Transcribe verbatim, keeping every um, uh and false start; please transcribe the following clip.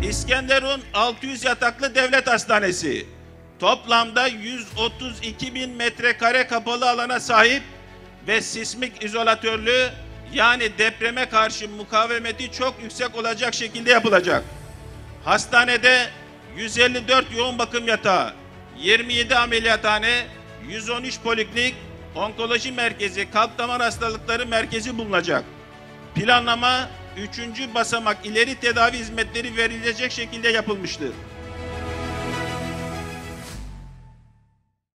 İskenderun altı yüz yataklı devlet hastanesi. Toplamda yüz otuz iki bin metrekare kapalı alana sahip ve sismik izolatörlüğü, yani depreme karşı mukavemeti çok yüksek olacak şekilde yapılacak. Hastanede yüz elli dört yoğun bakım yatağı, yirmi yedi ameliyathane, yüz on üç poliklinik, onkoloji merkezi, kalp damar hastalıkları merkezi bulunacak. Planlama üçüncü basamak ileri tedavi hizmetleri verilecek şekilde yapılmıştır.